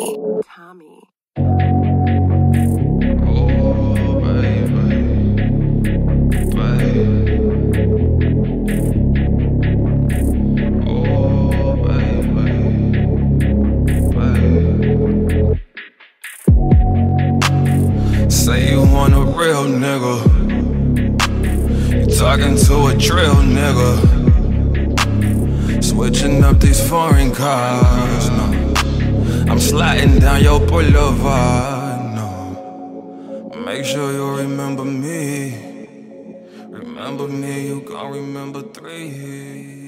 Tommy. Oh, baby, oh, baby. Say you want a real nigga, you talking to a drill nigga. Switching up these foreign cars, no. I'm sliding down your boulevard, no. Make sure you remember me. Remember me, you gon' remember 3.